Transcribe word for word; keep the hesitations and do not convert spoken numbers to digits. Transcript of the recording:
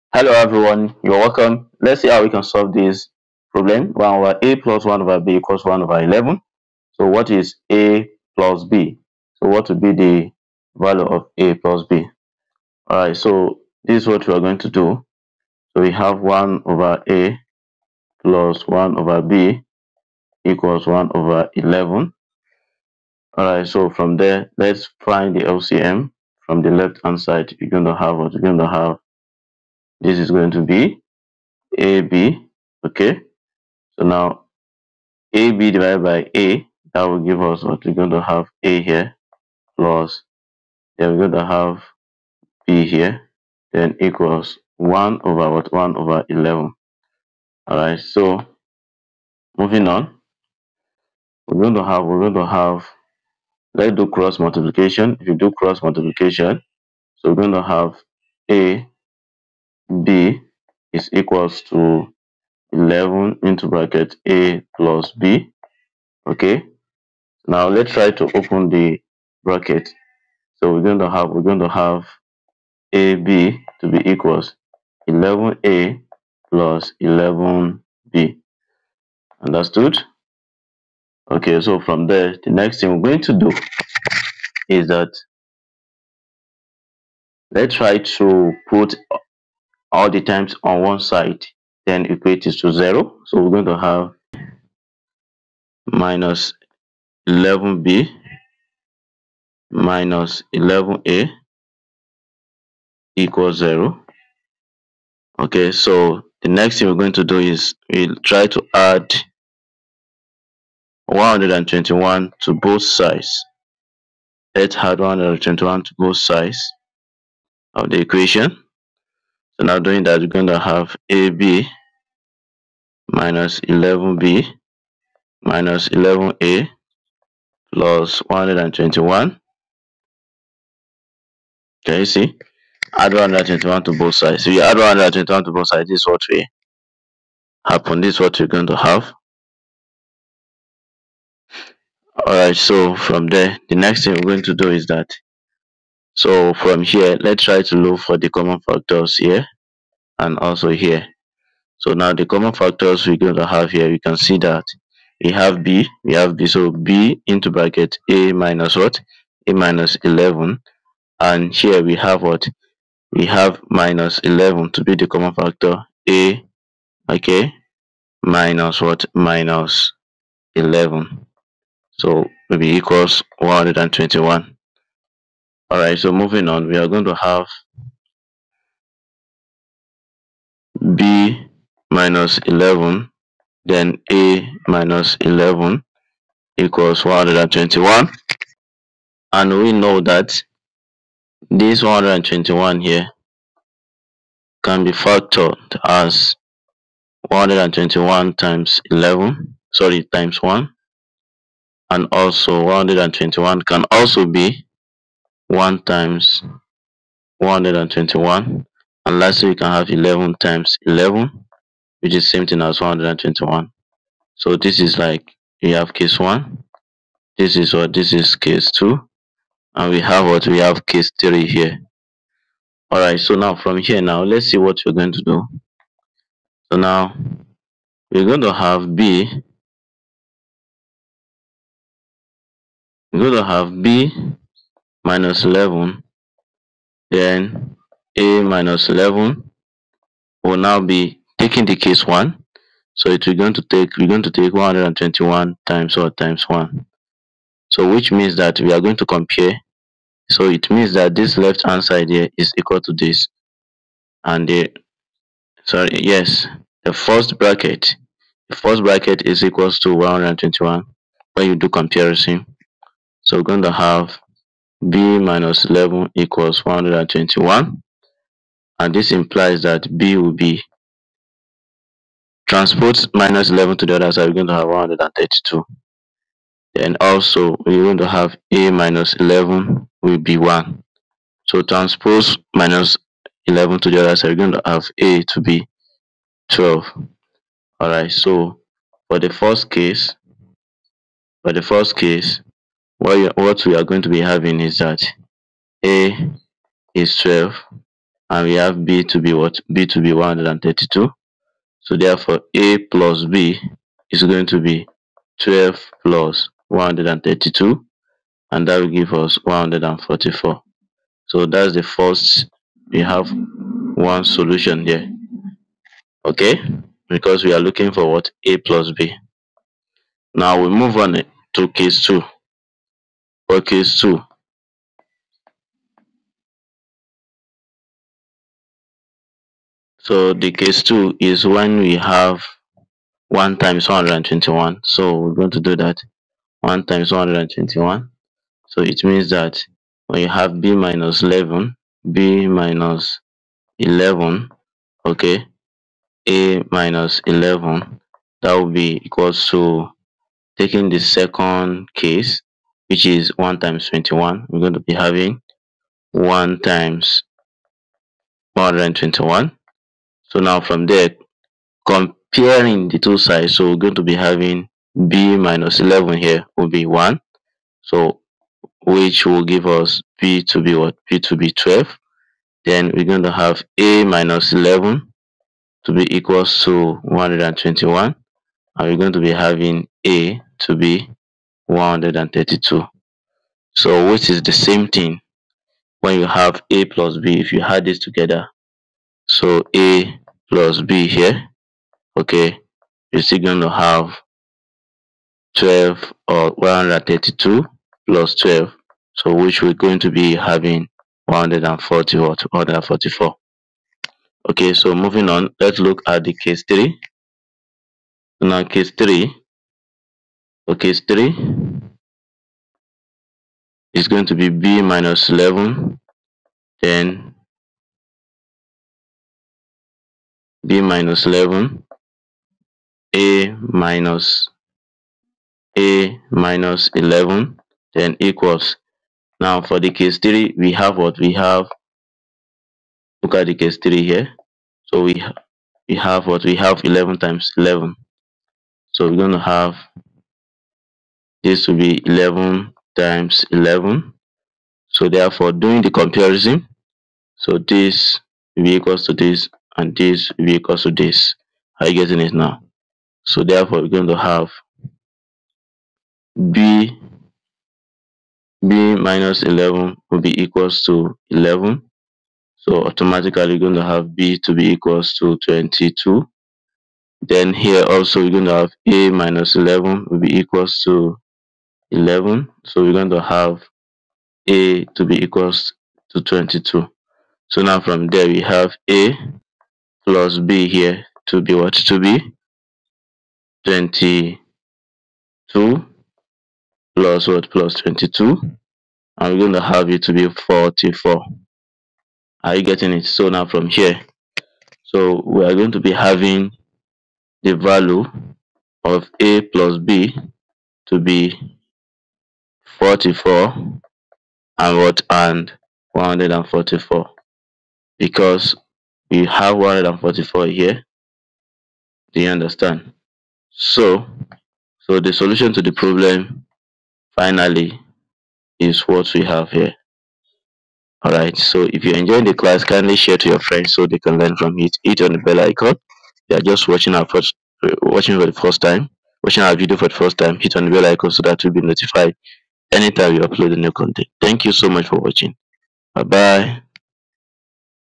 Hello everyone, you're welcome. Let's see how we can solve this problem. one over a plus one over b equals one over eleven. So what is a plus b? So what would be the value of a plus b? Alright, so this is what we are going to do. So we have one over a plus one over b equals one over eleven. Alright, so from there, let's find the L C M. From the left hand side, you're going to have what? You're going to have, this is going to be ab, okay? So now A B divided by A, that will give us what? We're going to have A here plus, then we're going to have B here, then equals one over what? one over eleven. Alright, so moving on, we're going to have, we're going to have, let's do cross multiplication. If you do cross multiplication, so we're going to have A, B is equals to eleven into bracket A plus B, okay? Now let's try to open the bracket. So we're going to have we're going to have A B to be equals eleven A plus eleven B. Understood? Okay, so from there, the next thing we're going to do is that let's try to put all the times on one side, then equate it to zero. So we're going to have minus eleven B minus eleven A equals zero. Okay, so the next thing we're going to do is we'll try to add one hundred twenty-one to both sides. Let's add one hundred twenty-one to both sides of the equation. So now doing that, we're going to have A B minus eleven B minus eleven A plus one hundred twenty-one. Can you see? Add one hundred twenty-one to both sides. So you add one hundred twenty-one to both sides. This is what will happen. This is what you're going to have. Alright, so from there, the next thing we're going to do is that, so from here, let's try to look for the common factors here and also here. So now the common factors we're going to have here, you can see that we have b, we have b, so b into bracket a minus what? A minus eleven, and here we have what? We have minus eleven to be the common factor, a, okay, minus what? Minus eleven. So will be equals one hundred twenty-one. Alright, so moving on, we are going to have b minus eleven, then a minus eleven equals one hundred twenty-one, and we know that this one hundred twenty-one here can be factored as one hundred twenty-one times eleven, sorry, times one, and also one hundred twenty-one can also be one times one hundred twenty-one, and lastly we can have eleven times eleven, which is same thing as one hundred twenty-one. So this is like, we have case one, this is what, this is case two, and we have what, we have case three here. Alright, so now from here, now let's see what we're going to do. So now we're going to have b, we're going to have b minus eleven, then a minus eleven will now be taking the case one. So it we're going to take we're going to take one hundred twenty-one times what? Times one. So which means that we are going to compare. So it means that this left hand side here is equal to this, and the sorry yes the first bracket the first bracket is equals to one hundred twenty-one when you do comparison. So we're going to have b minus eleven equals one hundred twenty-one, and this implies that b will be transpose minus eleven to the other side. We're going to have one hundred thirty-two. Then also we're going to have a minus eleven will be one. So transpose minus eleven to the other side, we're going to have a to be twelve. Alright, so for the first case, for the first case, what, you, what we are going to be having is that a is twelve, and we have b to be what? B to be one hundred thirty-two. So therefore a plus b is going to be twelve plus one hundred thirty-two, and that will give us one hundred forty-four. So that's the first. We have one solution here, okay, because we are looking for what? A plus b. Now we move on to case two. For case two, so the case two is when we have one times one hundred twenty-one. So we're going to do that. one times one hundred twenty-one. So it means that when you have b minus eleven, b minus eleven, okay, a minus eleven, that will be equals to, taking the second case, which is one times twenty-one, we're going to be having one times one hundred twenty-one. So now from there, comparing the two sides, so we're going to be having b minus eleven here will be one, so which will give us b to be what? B to be twelve. Then we're going to have a minus eleven to be equals to one hundred twenty-one, and we're going to be having a to be one hundred thirty-two. So which is the same thing when you have a plus b. If you add this together, so a plus b here, okay, you're still going to have twelve or one hundred thirty-two plus twelve, so which we're going to be having one hundred forty or one hundred forty-four. Okay, so moving on, let's look at the case three. Now case three, so case three is going to be b minus eleven, then b minus eleven, a minus a minus eleven, then equals. Now for the case three, we have what? We have, look at the case three here. So we we have what? We have eleven times eleven. So we're going to have this to be eleven times eleven. So therefore, doing the comparison, so this will be equals to this, and this will be equals to this. Are you getting it now? So therefore, we're going to have b b minus eleven will be equals to eleven. So automatically, we're going to have b to be equals to twenty-two. Then here also, we're going to have a minus eleven will be equals to eleven. So we're going to have a to be equals to twenty-two. So now from there, we have a plus b here to be what? To be twenty-two plus what? Plus twenty-two. And we're going to have it to be forty-four. Are you getting it? So now from here, so we are going to be having the value of a plus b to be forty-four and what? And one hundred forty-four, because we have one hundred forty-four here. Do you understand? So so the solution to the problem finally is what we have here. All right, so if you enjoyed the class, kindly share to your friends so they can learn from it. Hit on the bell icon. They are just watching our first uh, watching for the first time watching our video for the first time. Hit on the bell icon so that you'll be notified anytime we upload a new content. Thank you so much for watching. Bye bye.